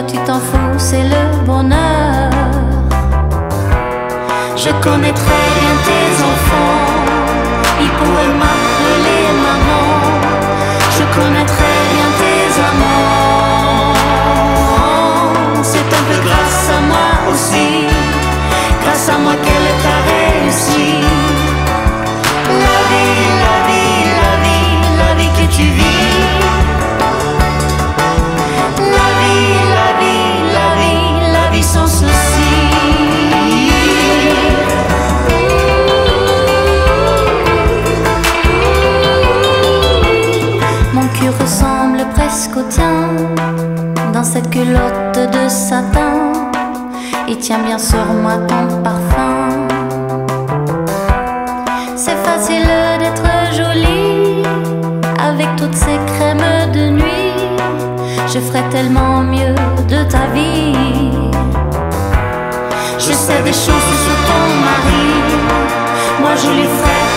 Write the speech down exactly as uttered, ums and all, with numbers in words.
toi tu t'en fous, c'est le bonheur. Je connais très bien tes enfants, ils pourraient m'appeler maman. Je connais très bien tes amants. C'est un peu grâce à moi aussi, grâce à moi qu'elle t'a réussi. La vie, la vie, la vie, la vie que tu vis. La vie, la vie, la vie, la vie sans souci. Mon cul ressemble presque au tien, dans cette culotte de satin. Il tient bien sur moi ton parfum. C'est facile d'être jolie avec toutes ces crèmes de nuit. Je ferais tellement mieux de ta vie. Je sais des choses sur ton mari, moi je lui ferais